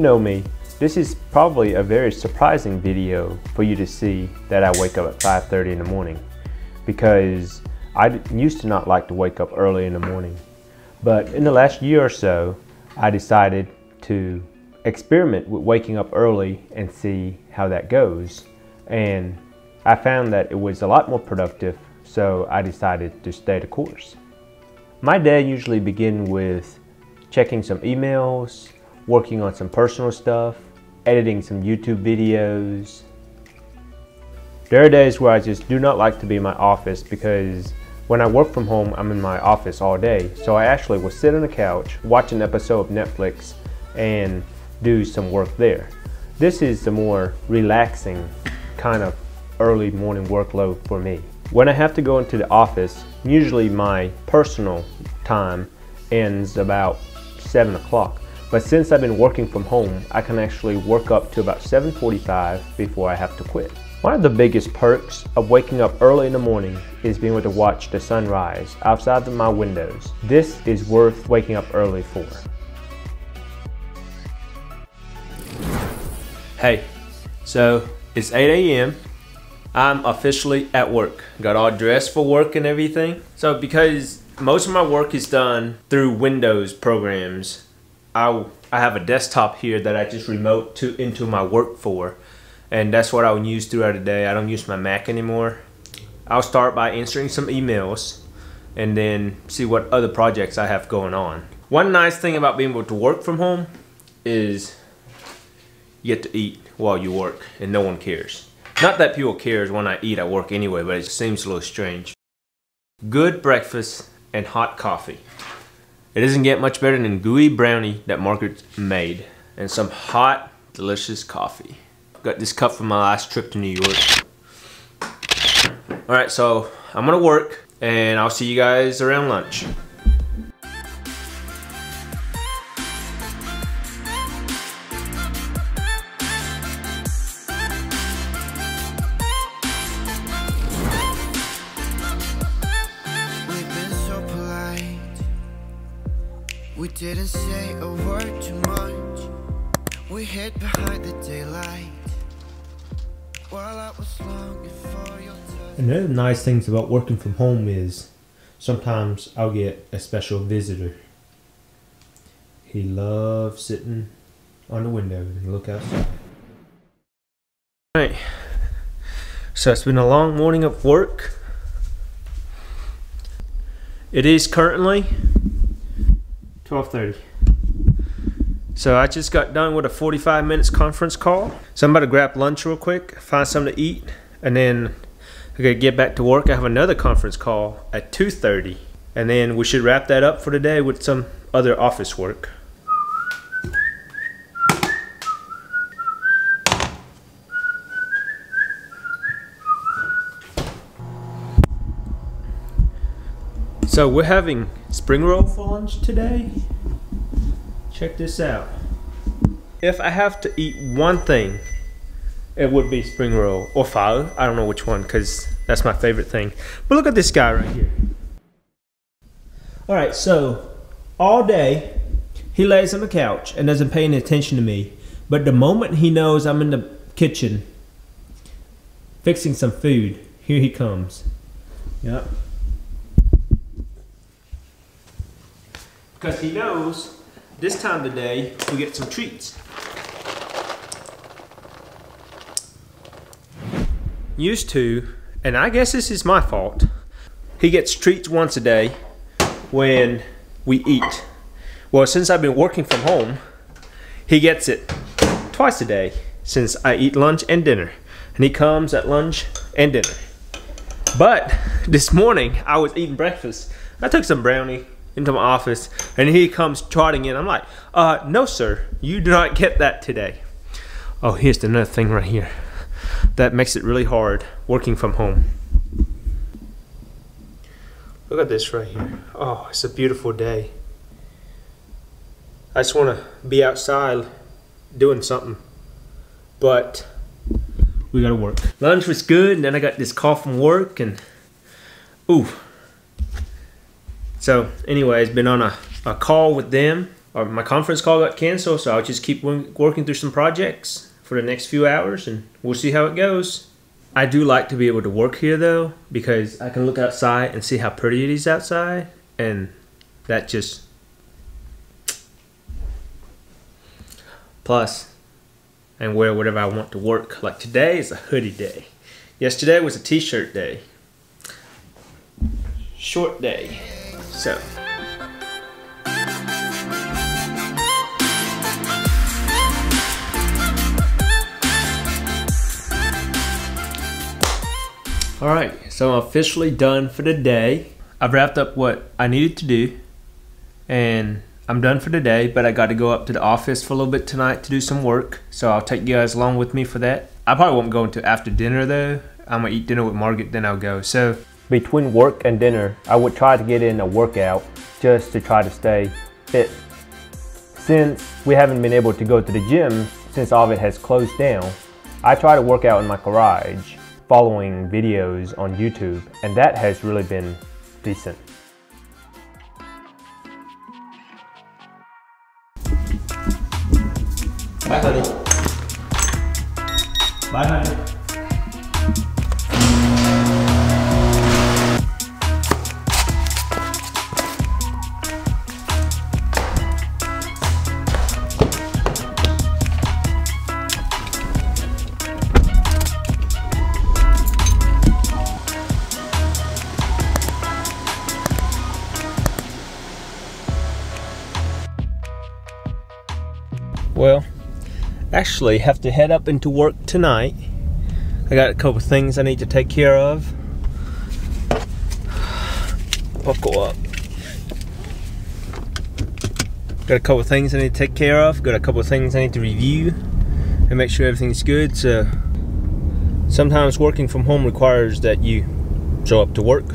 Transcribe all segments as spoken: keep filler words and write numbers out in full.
know me, this is probably a very surprising video for you to see that I wake up at five thirty in the morning, because I used to not like to wake up early in the morning. But in the last year or so, I decided to experiment with waking up early and see how that goes. And I found that it was a lot more productive, so I decided to stay the course. My day usually begins with checking some emails, working on some personal stuff, editing some YouTube videos. There are days where I just do not like to be in my office, because when I work from home, I'm in my office all day. So I actually will sit on the couch, watch an episode of Netflix, and do some work there. This is the more relaxing kind of early morning workload for me. When I have to go into the office, usually my personal time ends about seven o'clock. But since I've been working from home, I can actually work up to about seven forty-five before I have to quit. One of the biggest perks of waking up early in the morning is being able to watch the sunrise outside of my windows. This is worth waking up early for. Hey, so it's eight A M I'm officially at work. Got all dressed for work and everything. So because most of my work is done through Windows programs, I, I have a desktop here that I just remote to into my work for. And that's what I would use throughout the day. I don't use my Mac anymore. I'll start by answering some emails and then see what other projects I have going on. One nice thing about being able to work from home is you get to eat while you work and no one cares. Not that people cares when I eat at work anyway, but it seems a little strange. Good breakfast and hot coffee. It doesn't get much better than gooey brownie that Margaret made and some hot, delicious coffee. Got this cup from my last trip to New York. Alright, so I'm gonna work and I'll see you guys around lunch. We've been so polite. We didn't say a word too much. We hid behind the daylight. And the other nice things about working from home is sometimes I'll get a special visitor. He loves sitting on the window and look outside. Alright, so it's been a long morning of work. It is currently twelve thirty. So I just got done with a forty-five minutes conference call. So I'm about to grab lunch real quick, find something to eat, and then I gotta get back to work. I have another conference call at two thirty. And then we should wrap that up for today with some other office work. So we're having spring roll for lunch today. Check this out. If I have to eat one thing, it would be spring roll or pho. I don't know which one, because that's my favorite thing. But look at this guy right here. Alright, so all day he lays on the couch and doesn't pay any attention to me. But the moment he knows I'm in the kitchen fixing some food, here he comes. Yep. Because he knows this time of the day, we get some treats. Used to, and I guess this is my fault, he gets treats once a day when we eat. Well, since I've been working from home, he gets it twice a day since I eat lunch and dinner. And he comes at lunch and dinner. But this morning, I was eating breakfast. I took some brownie into my office, and he comes trotting in. I'm like, uh, no sir, you do not get that today. Oh, here's another thing right here that makes it really hard working from home. Look at this right here. Oh, it's a beautiful day. I just want to be outside doing something, but we gotta work. Lunch was good, and then I got this call from work, and ooh. So anyways, been on a, a call with them or my conference call got canceled, so I'll just keep working through some projects for the next few hours, and we'll see how it goes. I do like to be able to work here though, because I can look outside and see how pretty it is outside, and that just... Plus, and wear whatever I want to work. Like today is a hoodie day. Yesterday was a t-shirt day. Short day. So. Alright, so I'm officially done for the day. I've wrapped up what I needed to do, and I'm done for the day, but I got to go up to the office for a little bit tonight to do some work, so I'll take you guys along with me for that. I probably won't go until after dinner though. I'm gonna eat dinner with Margaret, then I'll go. So between work and dinner, I would try to get in a workout just to try to stay fit. Since we haven't been able to go to the gym since all of it has closed down, I try to work out in my garage following videos on YouTube, and that has really been decent. Bye, honey. Bye, honey. Well, actually have to head up into work tonight. I got a couple things I need to take care of. Buckle up. Got a couple things I need to take care of. Got a couple things I need to review and make sure everything's good. So sometimes working from home requires that you show up to work.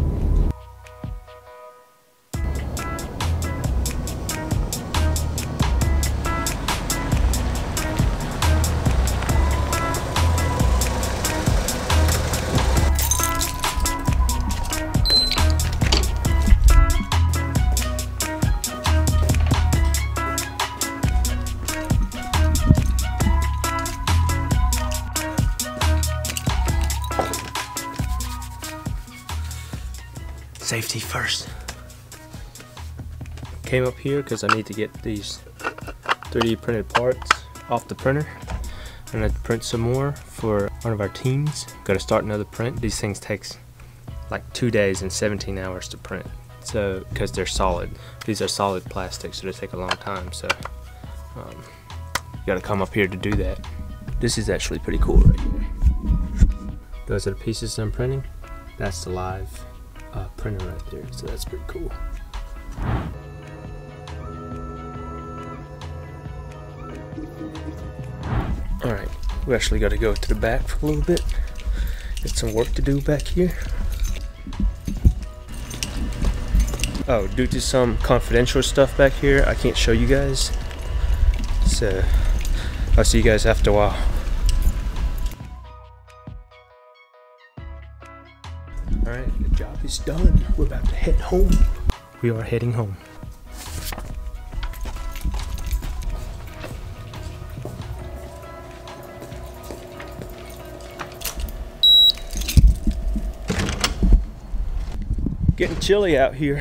Safety first. Came up here because I need to get these three D printed parts off the printer, and I had to print some more for one of our teams. Got to start another print. These things takes like two days and seventeen hours to print. So because they're solid, these are solid plastic, so they take a long time. So um, you got to come up here to do that. This is actually pretty cool right here. Those are the pieces I'm printing. That's the live Uh, printer right there, so that's pretty cool. Alright, we actually got to go to the back for a little bit. Got some work to do back here. Oh, due to some confidential stuff back here, I can't show you guys. So, I'll see you guys after a while. Alright, the job is done. We're about to head home. We are heading home. Getting chilly out here.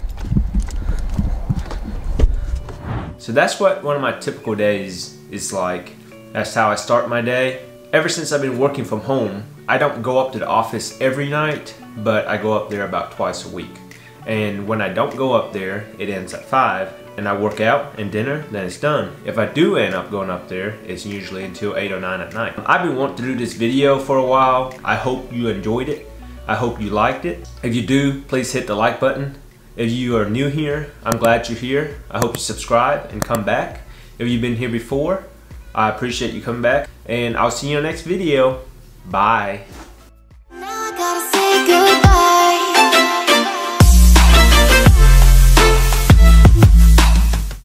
So that's what one of my typical days is like. That's how I start my day. Ever since I've been working from home, I don't go up to the office every night, but I go up there about twice a week. And when I don't go up there, it ends at five, and I work out and dinner, then it's done. If I do end up going up there, it's usually until eight or nine at night. I've been wanting to do this video for a while. I hope you enjoyed it. I hope you liked it. If you do, please hit the like button. If you are new here, I'm glad you're here. I hope you subscribe and come back. If you've been here before, I appreciate you coming back. And I'll see you in the next video. Bye.